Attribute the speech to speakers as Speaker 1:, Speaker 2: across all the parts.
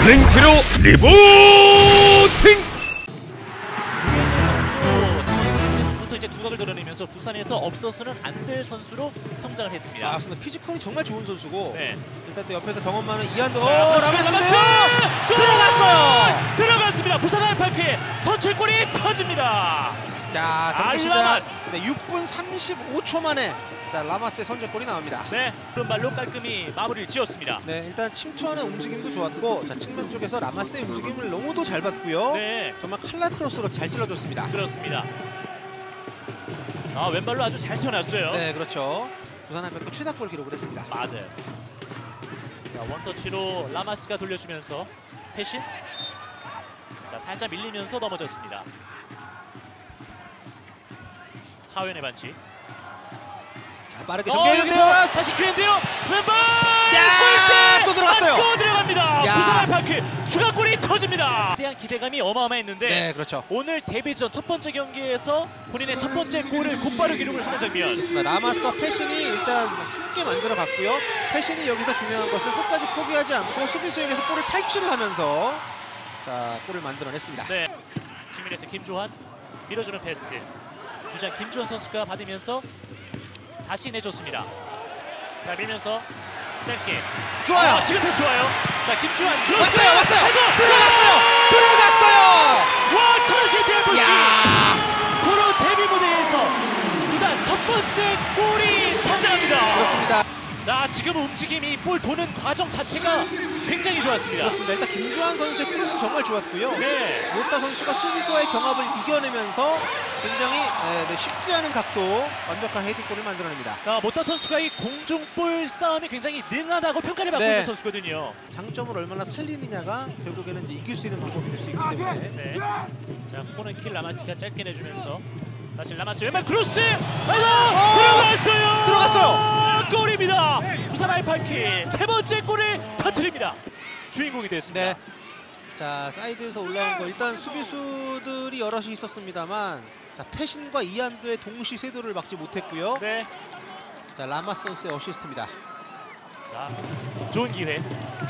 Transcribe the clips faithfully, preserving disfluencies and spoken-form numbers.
Speaker 1: 랭키로 리부팅!
Speaker 2: 부터 이제 두각을 드러내면서 부산에서 없어서는 안 될 선수로 성장을 했습니다.
Speaker 3: 아, 맞습니다. 피지컬이 정말 좋은 선수고
Speaker 2: 네.
Speaker 3: 일단 또 옆에서 경험 많은 이한도
Speaker 2: 라마스
Speaker 3: 들어갔어요.
Speaker 2: 들어갔습니다. 부산 알파크의 선취골이 터집니다.
Speaker 3: 자, 경기 시작
Speaker 2: 알라마스.
Speaker 3: 네, 육 분 삼십오 초 만에 자 라마스의 선제골이 나옵니다.
Speaker 2: 네, 오른발로 깔끔히 마무리를 지었습니다.
Speaker 3: 네, 일단 침투하는 움직임도 좋았고 자 측면 쪽에서 라마스의 움직임을 너무도 잘 봤고요.
Speaker 2: 네,
Speaker 3: 정말 칼날 크로스로 잘 찔러줬습니다.
Speaker 2: 그렇습니다. 아, 왼발로 아주 잘 세워놨어요.
Speaker 3: 네, 그렇죠. 부산 알파크 최다골 기록을 했습니다.
Speaker 2: 맞아요. 자, 원터치로 라마스가 돌려주면서 패신. 자, 살짝 밀리면서 넘어졌습니다. 차원의 반칙.
Speaker 3: 자, 빠르게
Speaker 2: 어,
Speaker 3: 전개했는데요.
Speaker 2: 여기서 다시 기회인데요. 왼발!
Speaker 3: 야,
Speaker 2: 골대!
Speaker 3: 또 들어갔어요.
Speaker 2: 맞고 들어갑니다.
Speaker 3: 야.
Speaker 2: 부산 알파크 추가골이 터집니다. 대한 기대감이 어마어마했는데
Speaker 3: 네, 그렇죠.
Speaker 2: 오늘 데뷔전 첫 번째 경기에서 본인의 첫 번째 골을 곧바로 기록을 하는 장면.
Speaker 3: 라마스와 패신이 일단 함께 만들어 갔고요. 패신이 여기서 중요한 것은 끝까지 포기하지 않고 수비수에게서 볼을 탈출을 하면서 자 골을 만들어냈습니다.
Speaker 2: 네, 측면에서 김주환 밀어주는 패스. 주장 김주환 선수가 받으면서 다시 내줬습니다. 자, 밀면서 짧게.
Speaker 3: 좋아요.
Speaker 2: 아, 지금 패스 좋아요. 자, 김주환 크로스.
Speaker 3: 왔어요, 왔어요.
Speaker 2: 헤더!
Speaker 3: 들어갔어요. 들어갔어요.
Speaker 2: 와, 천원씩 디알포시.
Speaker 3: 야.
Speaker 2: 프로 데뷔 무대에서 구단 첫 번째 골이 탄생합니다.
Speaker 3: 그렇습니다.
Speaker 2: 나 지금 움직임이 볼 도는 과정 자체가 굉장히 좋았습니다.
Speaker 3: 그렇습니다. 일단 김주환 선수의 크로스 정말 좋았고요.
Speaker 2: 네.
Speaker 3: 모타 선수가 수비수와의 경합을 이겨내면서 굉장히 네, 네, 쉽지 않은 각도 완벽한 헤딩골을 만들어냅니다.
Speaker 2: 아, 모타 선수가 이 공중볼 싸움이 굉장히 능하다고 평가를 받고
Speaker 3: 네.
Speaker 2: 있는 선수거든요.
Speaker 3: 장점을 얼마나 살리느냐가 결국에는 이제 이길 수 있는 방법이 될 수 있기 때문에.
Speaker 2: 네. 자, 코너킥 라마스가 짧게 내주면서 다시 라마스 왼발 크로스. 헤더! 들어갔어요.
Speaker 3: 들어갔어요.
Speaker 2: 골입니다. 부산 알파크 세 번째 골을 터뜨립니다. 주인공이 됐습니다.
Speaker 3: 네. 자, 사이드에서 올라온 거 일단 수비수들이 여럿이 있었습니다만 자, 패신과 이한도의 동시 쇄도를 막지 못했고요.
Speaker 2: 네.
Speaker 3: 자, 라마스 선수의 어시스트입니다.
Speaker 2: 자, 좋은 기회.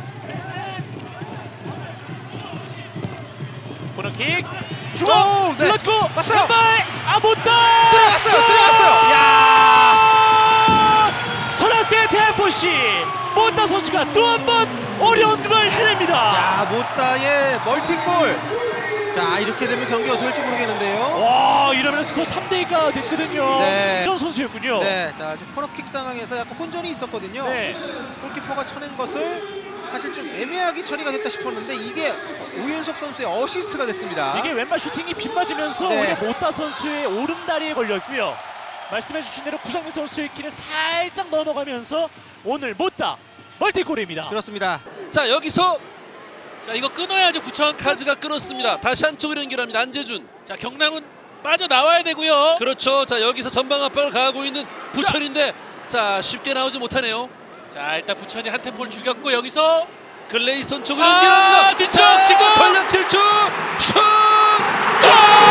Speaker 2: 코너킥 주고
Speaker 3: 오, 네.
Speaker 2: 눌렀고
Speaker 3: 왔어요.
Speaker 2: 왼발 아, 못다.
Speaker 3: 들어갔어요. 들어갔어요. 야!
Speaker 2: 천안스의 디알포시 모타 선수가 또 한 번 어려운 걸 해냅니다.
Speaker 3: 야, 모타의 멀티골. 자, 이렇게 되면 경기가 어떨지 모르겠는데요.
Speaker 2: 와, 이러면 스코어 삼 대 이가 됐거든요.
Speaker 3: 네.
Speaker 2: 이런 선수였군요.
Speaker 3: 네, 자, 지금 코너킥 상황에서 약간 혼전이 있었거든요.
Speaker 2: 네.
Speaker 3: 골키퍼가 쳐낸 것을 사실 좀 애매하게 처리가 됐다 싶었는데 이게 오윤석 선수의 어시스트가 됐습니다.
Speaker 2: 이게 왼발 슈팅이 빗맞으면서
Speaker 3: 네.
Speaker 2: 오히려 모타 선수의 오른다리에 걸렸고요. 말씀해주신 대로 구상민 선수의 키는 살짝 넘어가면서 오늘 모타 멀티골입니다.
Speaker 3: 그렇습니다.
Speaker 4: 자, 여기서
Speaker 5: 자, 이거 끊어야죠. 부천
Speaker 4: 카즈가 끊었습니다. 다시 한쪽으로 연결합니다. 안재준.
Speaker 5: 자, 경남은 빠져나와야 되고요.
Speaker 4: 그렇죠. 자, 여기서 전방 압박을 가하고 있는 부천인데 자, 쉽게 나오지 못하네요.
Speaker 5: 자, 일단 부천이 한 템포를 죽였고 여기서
Speaker 4: 글레이son 쪽으로
Speaker 5: 아,
Speaker 4: 연결합니다.
Speaker 5: 뒤쪽
Speaker 4: 자,
Speaker 5: 지금!
Speaker 4: 전력 질주 슛! 골!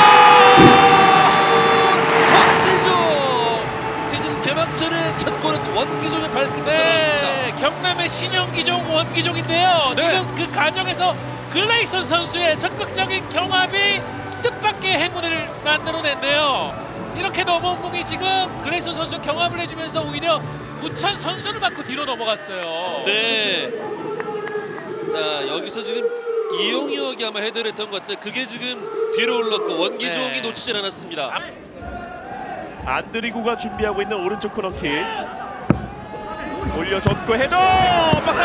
Speaker 4: 원기종! 시즌 개막전의 첫 골은 원기종의 발끝으로 들어갔습니다.
Speaker 5: 네, 경남의 신영기종 원기종인데요.
Speaker 4: 네.
Speaker 5: 지금 그 과정에서 글레이son 선수의 적극적인 경합이 뜻밖의 행운을 만들어냈네요. 이렇게 넘어온 공이 지금 글레이son 선수 경합을 해주면서 오히려 부천 선수를 맞고 뒤로 넘어갔어요.
Speaker 4: 네. 자, 여기서 지금 이용혁이 아마 헤드를 했던 것 같은데 그게 지금 뒤로 올랐고 원기종이
Speaker 2: 네.
Speaker 4: 놓치질 않았습니다.
Speaker 1: 안드리구가 준비하고 있는 오른쪽 코너킥 올려줬고 헤더 박사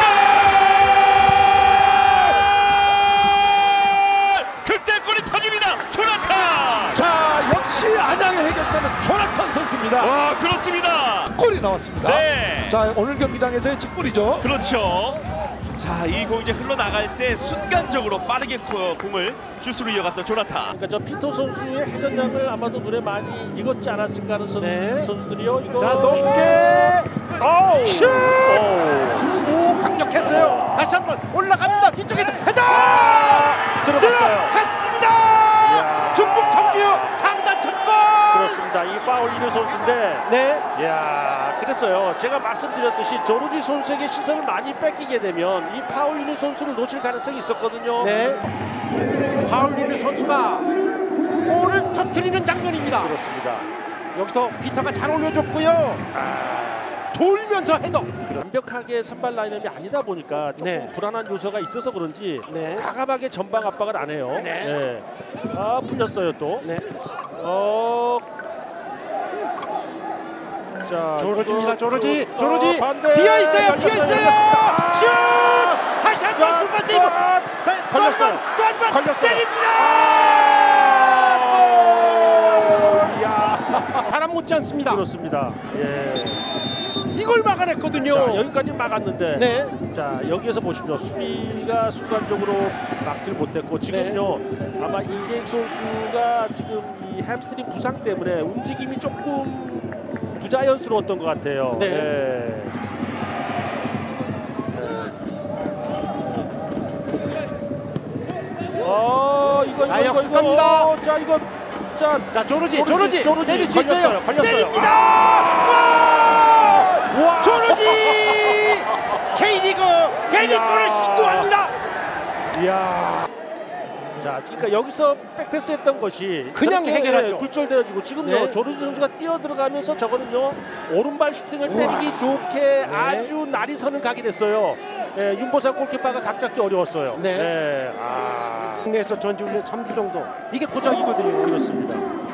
Speaker 1: 슈퍼! 극장골이 터집니다. 조나탄.
Speaker 6: 자, 역시 안양의 해결사는 조나탄 선수입니다.
Speaker 1: 와, 그렇습니다.
Speaker 6: 골이 나왔습니다.
Speaker 1: 네.
Speaker 6: 자, 오늘 경기장에서의 첫 골이죠.
Speaker 1: 그렇죠. 자, 이 공 이제 흘러나갈 때 순간적으로 빠르게 공을 슛으로 이어갔던 조나탄.
Speaker 7: 그러니까 저 피터 선수의 회전량을 아마도 눈에 많이 익었지 않았을까 하는 선,
Speaker 6: 네.
Speaker 7: 선수들이요. 이거
Speaker 6: 자, 높게
Speaker 7: 오우!
Speaker 6: 슛!
Speaker 7: 오우!
Speaker 6: 오, 강력했어요. 다시 한번 올라갑니다. 뒤쪽에서 헤더!
Speaker 7: 들어갔어요.
Speaker 6: 들어갔습니다.
Speaker 7: 이야.
Speaker 6: 중북 청주요 장단 첫 골.
Speaker 7: 그렇습니다. 이 파울 이는 선수인데
Speaker 3: 네.
Speaker 7: 야 그랬어요. 제가 말씀드렸듯이 조르지 선수에게 시선을 많이 뺏기게 되면 이 파울 이는 선수를 놓칠 가능성이 있었거든요.
Speaker 3: 네. 파울리뉴 선수가 골을 터뜨리는 장면입니다.
Speaker 7: 그렇습니다.
Speaker 3: 여기서 피터가 잘 올려줬고요.
Speaker 7: 아,
Speaker 3: 돌면서 헤더.
Speaker 7: 완벽하게 선발 라인업이 아니다 보니까 조금
Speaker 3: 네.
Speaker 7: 불안한 요소가 있어서 그런지
Speaker 3: 네.
Speaker 7: 과감하게 전방 압박을 안 해요.
Speaker 3: 네.
Speaker 7: 네. 아 풀렸어요 또.
Speaker 3: 네.
Speaker 7: 어. 자,
Speaker 3: 조르지입니다.
Speaker 7: 이거
Speaker 3: 조르지.
Speaker 7: 조-
Speaker 3: 조르지.
Speaker 7: 어, 반대.
Speaker 3: 비어 있어요.
Speaker 7: 걸렸어요,
Speaker 3: 비어 있어요.
Speaker 7: 걸렸어요.
Speaker 3: 슛! 다시 한 번
Speaker 7: 자,
Speaker 3: 슈퍼 세이브.
Speaker 7: 아, 걸렸어요.
Speaker 3: 또 한 번
Speaker 7: 걸렸어요.
Speaker 3: 때립니다. 골!
Speaker 7: 야,
Speaker 3: 바람 못지 않습니다.
Speaker 7: 그렇습니다. 예.
Speaker 3: 이걸 막아냈거든요.
Speaker 7: 자, 여기까지 막았는데.
Speaker 3: 네.
Speaker 7: 자, 여기에서 보십시오. 수비가 순간적으로 막질 못했고 지금요.
Speaker 3: 네.
Speaker 7: 아마 이재익 선수가 지금 이 햄스트링 부상 때문에 움직임이 조금 부자연스러웠던 것 같아요.
Speaker 3: 네.
Speaker 7: 예. 어, 이거 이거
Speaker 3: 아,
Speaker 7: 이거
Speaker 3: 역습합니다.
Speaker 7: 이거. 어, 자, 이거 자,
Speaker 3: 자, 조르지. 조르지.
Speaker 7: 조르지.
Speaker 3: 때릴 수
Speaker 7: 걸렸어요,
Speaker 3: 있어요.
Speaker 7: 걸렸어요.
Speaker 3: 때립니다.
Speaker 7: 와!
Speaker 3: 조르지. K리그 데뷔골을
Speaker 7: 이야.
Speaker 3: 신고합니다.
Speaker 7: 이야. 자, 그러니까 여기서 백패스했던 것이
Speaker 3: 그냥
Speaker 7: 저렇게
Speaker 3: 해결하죠.
Speaker 7: 굴절되어지고 지금요
Speaker 3: 네.
Speaker 7: 조르지 선수가 뛰어 들어가면서 저거는요 오른발 슈팅을
Speaker 3: 우와.
Speaker 7: 때리기 좋게
Speaker 3: 네.
Speaker 7: 아주 날이 서는 각이 됐어요. 네, 윤보상 골키퍼가 각 잡기 어려웠어요.
Speaker 3: 네.
Speaker 7: 네. 아,
Speaker 3: 국내에서 전지훈련 삼 주 정도 이게 고작이거든요.
Speaker 7: 그렇습니다.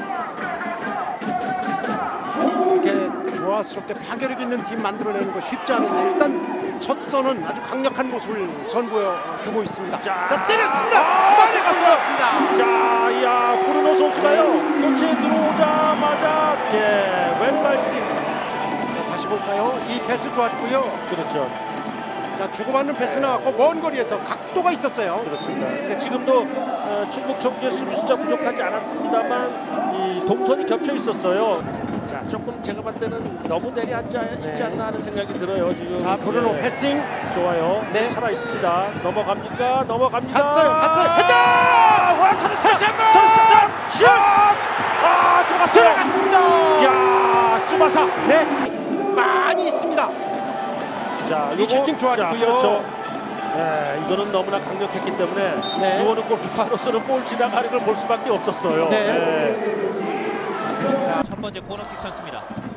Speaker 3: 이렇게 조화스럽게 파괴력 있는 팀 만들어내는 거 쉽지 않은데 일단 첫 선은 아주 강력한 모습을 선보여주고 있습니다.
Speaker 7: 자,
Speaker 3: 자, 때렸습니다.
Speaker 7: 아,
Speaker 3: 많이
Speaker 7: 때렸어요.
Speaker 3: 갔습니다.
Speaker 7: 자, 야, 브루노 선수가요 교체 들어오자마자 예, 왼발 슈팅.
Speaker 3: 자, 다시 볼까요? 이 패스 좋았고요.
Speaker 7: 그렇죠.
Speaker 3: 자, 주고받는 패스 나왔고 먼 거리에서 각도가 있었어요.
Speaker 7: 그렇습니다. 그러니까 지금도 어, 충북 청주의 수비 숫자 부족하지 않았습니다만 이 동선이 겹쳐 있었어요. 자, 조금 제가 봤을 때는 너무 내려앉아 있지
Speaker 3: 네.
Speaker 7: 않나 하는 생각이 들어요. 지금.
Speaker 3: 자, 브루노
Speaker 7: 네.
Speaker 3: 패싱
Speaker 7: 좋아요.
Speaker 3: 네.
Speaker 7: 살아 있습니다. 넘어갑니까? 넘어갑니다.
Speaker 3: 갔어요. 갔어요. 헤더!
Speaker 7: 와, 찬스
Speaker 3: 다시 한 번!
Speaker 7: 찬스 슛! 아, 들어갔어요.
Speaker 3: 들어갔습니다.
Speaker 7: 야, 쭈바사.
Speaker 3: 네, 많이 있습니다.
Speaker 7: 자,
Speaker 3: 이 슈팅 좋았고요.
Speaker 7: 자, 그렇죠. 네, 이거는 너무나 강력했기 때문에
Speaker 3: 네.
Speaker 7: 이거는 골키퍼로서는 볼 지나가는 걸 볼 수밖에 없었어요.
Speaker 3: 네.
Speaker 7: 네.
Speaker 5: 첫 번째 코너킥 찬스입니다.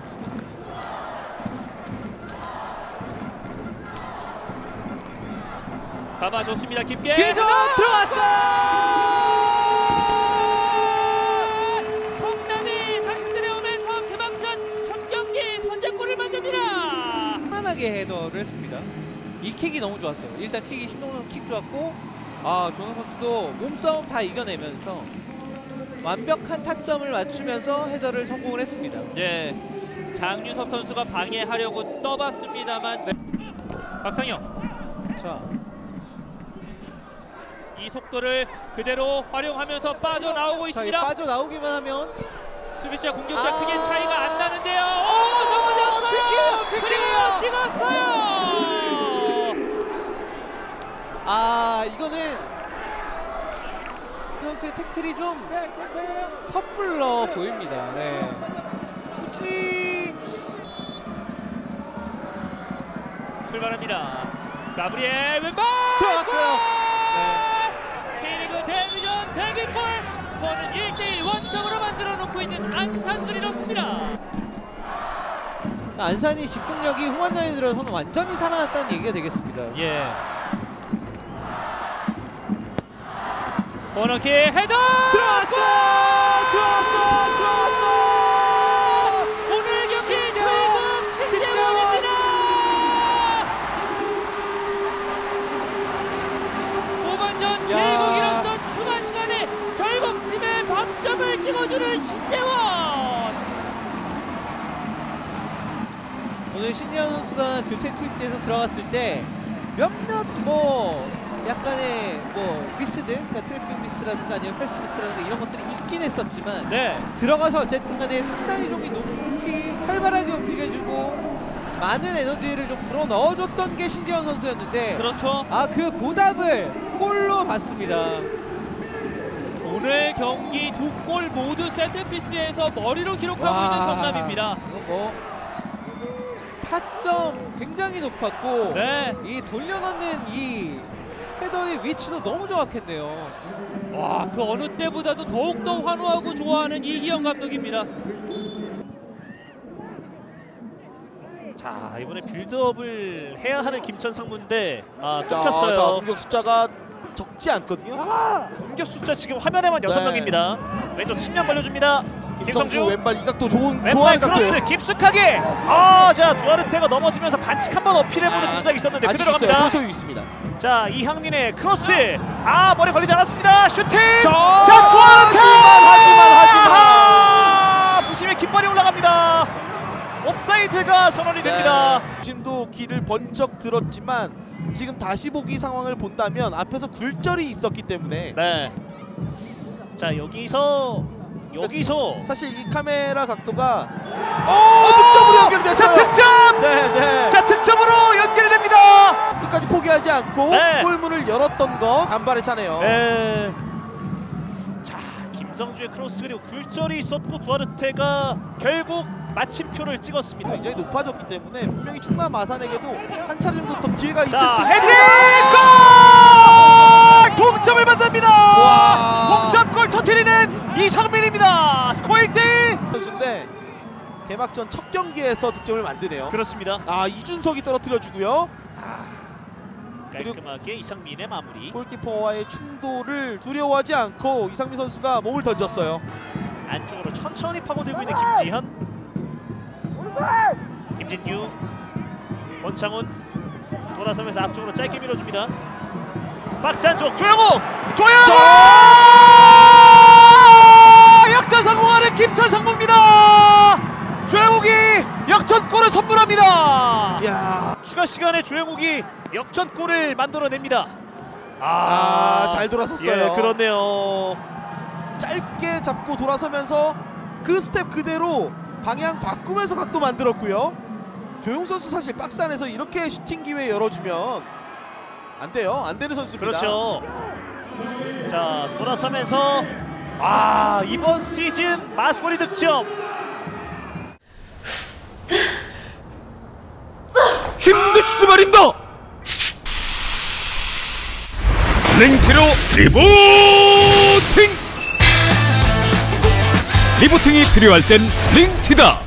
Speaker 5: 감아줬습니다. 깊게
Speaker 8: 길도 들어왔어!
Speaker 5: 성남이 자신들의 홈에서 개막전 첫 경기 선제골을 만듭니다.
Speaker 8: 편안하게 헤더를 했습니다. 이 킥이 너무 좋았어요. 일단 킥이 신동선 킥 좋았고, 아 조나 선수도 몸싸움 다 이겨내면서 완벽한 타점을 맞추면서 헤더를 성공을 했습니다.
Speaker 5: 네, 장유섭 선수가 방해하려고 떠봤습니다만
Speaker 8: 네.
Speaker 5: 박상영
Speaker 8: 자,
Speaker 5: 이 속도를 그대로 활용하면서 빠져나오고
Speaker 8: 자
Speaker 5: 있습니다.
Speaker 8: 빠져나오기만 하면
Speaker 5: 수비수와 공격수
Speaker 8: 아.
Speaker 5: 크게 차이가 안 나는데요. 오, 넘어졌어요.
Speaker 8: 픽해요, 픽해요.
Speaker 5: 그리고 찍었어요.
Speaker 8: 아 이거는 선수의 태클이 좀 섣불러 보입니다. 네. 굳이
Speaker 5: 출발합니다. 가브리엘 왼발
Speaker 8: 들어갔어요.
Speaker 5: K리그 데뷔전 데뷔골. 스코어는 일 대 일 원점으로 만들어 놓고 있는 안산 그리너스입니다.
Speaker 8: 안산이 집중력이 후반전에 들어서는 완전히 살아났다는 얘기가 되겠습니다.
Speaker 5: 예. 코너킥 헤더
Speaker 8: 들어왔어! 들어왔어! 들어왔어!
Speaker 5: 오늘 경기 최고 신재원입니다. 후반전
Speaker 8: 야.
Speaker 5: 계속 잃었던 추가 시간에 결국 팀의 박점을 찍어주는 신재원.
Speaker 8: 오늘 신재원 선수가 교체 투입돼서 들어갔을 때 몇몇 뭐 약간의 뭐 미스들, 그러니까 트래핑 미스라든가 아니면 패스 미스라든가 이런 것들이 있긴 했었지만
Speaker 5: 네.
Speaker 8: 들어가서 어쨌든 간에 상당히 좀 높이 활발하게 움직여주고 많은 에너지를 좀 불어 넣어줬던 게 신재원 선수였는데
Speaker 5: 그렇죠.
Speaker 8: 아 그 보답을 골로 봤습니다.
Speaker 9: 오늘 경기 두 골 모두 세트피스에서 머리로 기록하고
Speaker 8: 와,
Speaker 9: 있는 성남입니다.
Speaker 8: 이거 뭐 타점 굉장히 높았고
Speaker 9: 네.
Speaker 8: 이 돌려놓는 이 헤더의 위치도 너무 정확했네요.
Speaker 9: 와, 그 어느 때보다도 더욱더 환호하고 좋아하는 이기영 감독입니다.
Speaker 2: 자, 이번에 빌드업을 해야 하는 김천 상무인데 아,
Speaker 10: 자,
Speaker 2: 끊겼어요.
Speaker 10: 자, 공격 숫자가 적지 않거든요.
Speaker 2: 공격 숫자 지금 화면에만 여섯
Speaker 10: 네.
Speaker 2: 명입니다. 왼쪽 측면 벌려줍니다.
Speaker 10: 김성주
Speaker 2: 김성주
Speaker 10: 왼발 이각도 좋은
Speaker 2: 왼발
Speaker 10: 좋아하는
Speaker 2: 크로스
Speaker 10: 각도예요.
Speaker 2: 깊숙하게. 아, 자 두아르테가 넘어지면서 반칙 한번 어필해보는
Speaker 10: 아,
Speaker 2: 동작이 있었는데
Speaker 10: 아직
Speaker 2: 그대로
Speaker 10: 있어요.
Speaker 2: 갑니다.
Speaker 10: 골소유 있습니다.
Speaker 2: 자, 이항민의 크로스. 아, 머리 걸리지 않았습니다. 슈팅.
Speaker 10: 자,
Speaker 2: 자, 두아르테.
Speaker 10: 하지만 하지만 하지만
Speaker 2: 아, 부심의 깃발이 올라갑니다. 옵사이드가 선언이 됩니다.
Speaker 10: 지금도 귀를 번쩍 들었지만 지금 다시 보기 상황을 본다면 앞에서 굴절이 있었기 때문에
Speaker 2: 네. 자, 여기서 여기서
Speaker 10: 사실 이 카메라 각도가 어 득점으로 연결됐어요.
Speaker 2: 자, 득점.
Speaker 10: 네, 네.
Speaker 2: 자, 득점으로 연결이 됩니다.
Speaker 10: 끝까지 포기하지 않고
Speaker 2: 네.
Speaker 10: 골문을 열었던 거 간발의 차네요.
Speaker 2: 네. 자, 김성주의 크로스 그리고 굴절이 있었고 두아르테가 결국 마침표를 찍었습니다.
Speaker 10: 굉장히 높아졌기 때문에 분명히 충남 아산에게도 한 차례 정도 더 기회가 있을
Speaker 2: 자,
Speaker 10: 수
Speaker 2: 헤딩
Speaker 10: 있습니다.
Speaker 2: 골! 동점을 만듭니다.
Speaker 10: 와.
Speaker 2: 동점골 터뜨리는 이상민입니다. 스코어 일 대 일.
Speaker 10: 선수인데 개막전 첫 경기에서 득점을 만드네요.
Speaker 2: 그렇습니다.
Speaker 10: 아, 이준석이 떨어뜨려주고요.
Speaker 2: 깔끔하게 이상민의 마무리.
Speaker 10: 골키퍼와의 충돌을 두려워하지 않고 이상민 선수가 몸을 던졌어요.
Speaker 2: 안쪽으로 천천히 파고들고 있는 김지현. 김진규, 권창훈 돌아서면서 앞쪽으로 짧게 밀어줍니다. 박스 안쪽 조영우, 조영우 역전 성공하는 김천 상무입니다. 조영욱이 역전골을 선물합니다.
Speaker 10: 이야,
Speaker 2: 추가 시간에 조영욱이 역전골을 만들어냅니다.
Speaker 10: 아, 잘 돌아섰어요.
Speaker 2: 예, 그렇네요.
Speaker 10: 짧게 잡고 돌아서면서 그 스텝 그대로 방향 바꾸면서 각도 만들었고요. 조용 선수 사실 박스 안에서 이렇게 슈팅 기회 열어주면 안 돼요. 안 되는 선수입니다.
Speaker 2: 그렇죠. 자, 돌아서면서 아, 이번 시즌 마스코리 득점.
Speaker 6: 힘드시지 말입니다. 링티로 리부팅. 리부팅이 필요할 땐 링티다.